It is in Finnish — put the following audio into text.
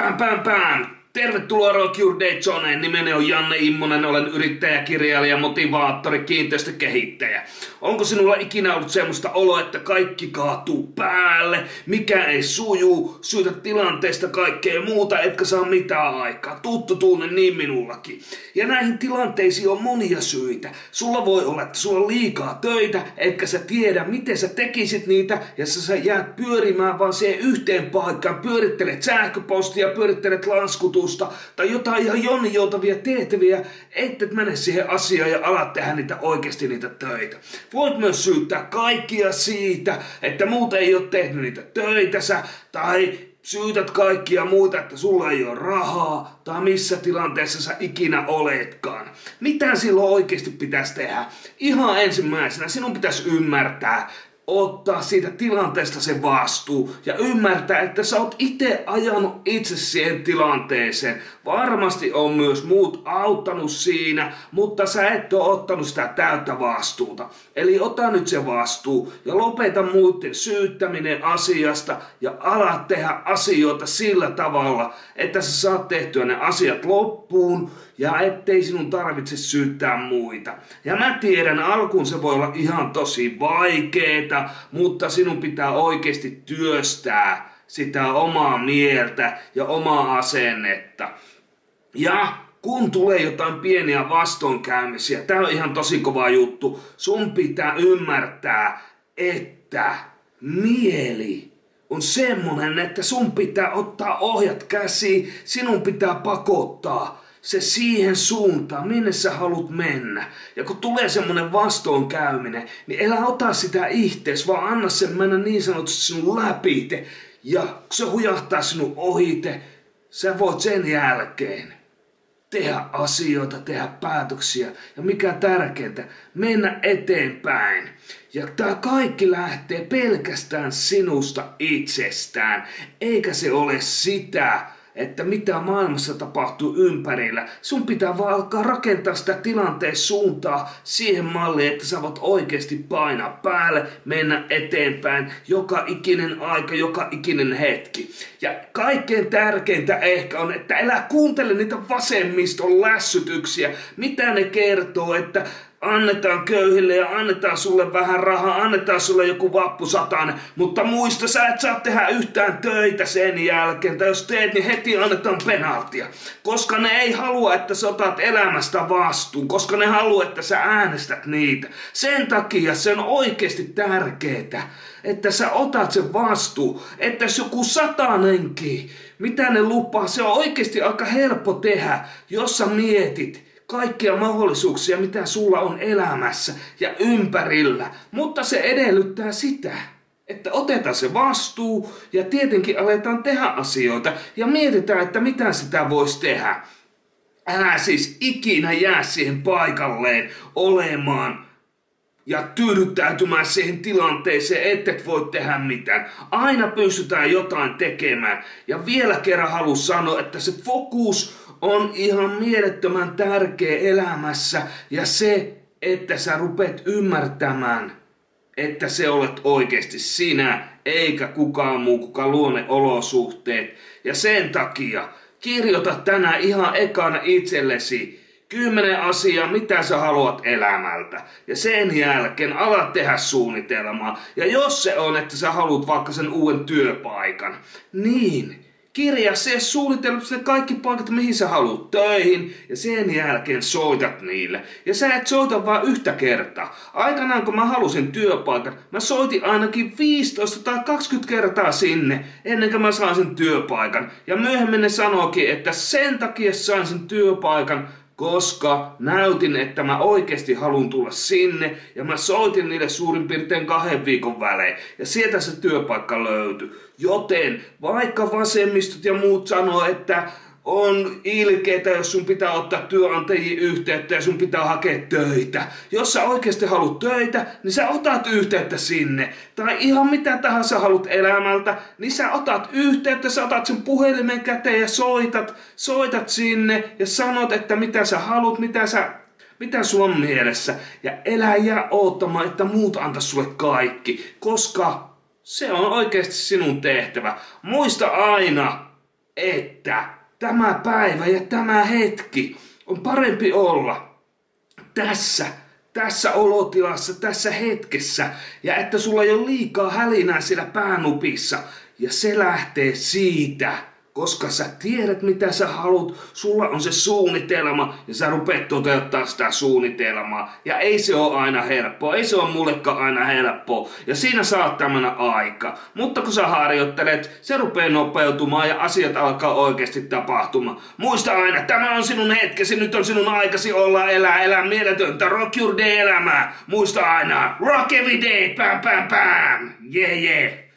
Pam. Tervetuloa Rock Your Day Zoneen. Nimeni on Janne Immonen, olen yrittäjä, kirjailija, motivaattori, kiinteistökehittäjä. Onko sinulla ikinä ollut semmoista oloa, että kaikki kaatuu päälle, mikä ei sujuu, syytät tilanteesta kaikkea muuta, etkä saa mitään aikaa. Tuttu tunne niin minullakin. Ja näihin tilanteisiin on monia syitä. Sulla voi olla, että sulla on liikaa töitä, etkä sä tiedä, miten sä tekisit niitä, ja sä jäät pyörimään vaan siihen yhteen paikkaan. Pyörittelet sähköpostia, pyörittelet laskutusta tai jotain ihan jonninjoutavia tehtäviä, et mene siihen asiaan ja alat tehdä niitä oikeasti niitä töitä. Voit myös syyttää kaikkia siitä, että muut ei ole tehnyt niitä töitänsä, tai syytät kaikkia muita, että sulla ei ole rahaa, tai missä tilanteessa sä ikinä oletkaan. Mitä silloin oikeasti pitäisi tehdä? Ihan ensimmäisenä sinun pitäisi ymmärtää, ottaa siitä tilanteesta se vastuu ja ymmärtää, että sä oot itse ajanut itse siihen tilanteeseen. Varmasti on myös muut auttanut siinä, mutta sä et ole ottanut sitä täyttä vastuuta. Eli ota nyt se vastuu ja lopeta muiden syyttäminen asiasta ja ala tehdä asioita sillä tavalla, että sä saat tehtyä ne asiat loppuun ja ettei sinun tarvitse syyttää muita. Ja mä tiedän, alkuun se voi olla ihan tosi vaikeeta, mutta sinun pitää oikeasti työstää sitä omaa mieltä ja omaa asennetta. Ja kun tulee jotain pieniä vastoinkäymisiä, tää on ihan tosi kova juttu, sun pitää ymmärtää, että mieli on semmonen, että sun pitää ottaa ohjat käsiin, sinun pitää pakottaa se siihen suuntaan, minne sä haluat mennä. Ja kun tulee semmonen vastoinkäyminen, niin älä ota sitä ihtees, vaan anna sen mennä niin sanotusti sinun läpite. Ja kun se hujahtaa sinun ohite, sä voit sen jälkeen tehdä asioita, tehdä päätöksiä ja mikä tärkeintä, mennä eteenpäin. Ja tää kaikki lähtee pelkästään sinusta itsestään, eikä se ole sitä, että mitä maailmassa tapahtuu ympärillä. Sun pitää vaan alkaa rakentaa sitä tilanteen suuntaa siihen malliin, että sä voit oikeasti painaa päälle, mennä eteenpäin joka ikinen aika, joka ikinen hetki. Ja kaikkein tärkeintä ehkä on, että älä kuuntele niitä vasemmiston lässytyksiä, mitä ne kertoo, että annetaan köyhille ja annetaan sulle vähän rahaa, annetaan sulle joku vappusatanen, mutta muista, sä et saa tehdä yhtään töitä sen jälkeen, tai jos teet, niin heti annetaan penaltia. Koska ne ei halua, että sä otat elämästä vastuun, koska ne haluaa, että sä äänestät niitä. Sen takia se on oikeasti tärkeää, että sä otat sen vastuun, että jos joku satanenkin, mitä ne lupaa, se on oikeasti aika helppo tehdä, jos sä mietit kaikkia mahdollisuuksia, mitä sulla on elämässä ja ympärillä. Mutta se edellyttää sitä, että otetaan se vastuu ja tietenkin aletaan tehdä asioita ja mietitään, että mitä sitä voisi tehdä. Älä siis ikinä jää siihen paikalleen olemaan ja tyydyttäytymään siihen tilanteeseen, ettet voi tehdä mitään. Aina pystytään jotain tekemään. Ja vielä kerran haluan sanoa, että se fokus on ihan mielettömän tärkeä elämässä ja se, että sä rupeat ymmärtämään, että se olet oikeasti sinä, eikä kukaan muu, kuka luo ne olosuhteet. Ja sen takia kirjoita tänään ihan ekana itsellesi 10 asiaa, mitä sä haluat elämältä. Ja sen jälkeen ala tehdä suunnitelmaa. Ja jos se on, että sä haluat vaikka sen uuden työpaikan, niin kirjaa se suunnitelmat ne kaikki paikat, mihin sä haluat töihin, ja sen jälkeen soitat niille. Ja sä et soita vaan yhtä kertaa. Aikanaan kun mä halusin työpaikan, mä soitin ainakin 15 tai 20 kertaa sinne, ennen kuin mä sain sen työpaikan. Ja myöhemmin ne sanoikin, että sen takia sain sen työpaikan, koska näytin, että mä oikeasti haluan tulla sinne, ja mä soitin niille suurin piirtein 2 viikon välein, ja sieltä se työpaikka löytyi. Joten vaikka vasemmistot ja muut sanoo, että on ilkeetä, jos sun pitää ottaa työnantajia yhteyttä ja sun pitää hakea töitä. Jos sä oikeasti haluat töitä, niin sä otat yhteyttä sinne. Tai ihan mitä tahansa haluat elämältä, niin sä otat yhteyttä, sä otat sen puhelimen käteen ja soitat sinne ja sanot, että mitä sä haluat, mitä sulla on mielessä. Ja elä jää oottamaan, että muut antaa sulle kaikki, koska se on oikeasti sinun tehtävä. Muista aina, että tämä päivä ja tämä hetki on parempi olla tässä olotilassa, tässä hetkessä, ja että sulla ei ole liikaa hälinää siellä päänupissa, ja se lähtee siitä, koska sä tiedät mitä sä haluat, sulla on se suunnitelma, ja sä rupeat toteuttaa sitä suunnitelmaa, ja ei se ole aina helppoa, ei se ole mullekaan aina helppoa, ja siinä saat tämmönen aika, mutta kun sä harjoittelet, se rupeaa nopeutumaan, ja asiat alkaa oikeasti tapahtumaan. Muista aina, tämä on sinun hetkesi, nyt on sinun aikasi olla, elää mieletöntä Rock Your Day -elämää. Muista aina, rock every day, pam pam pam, yeah yeah.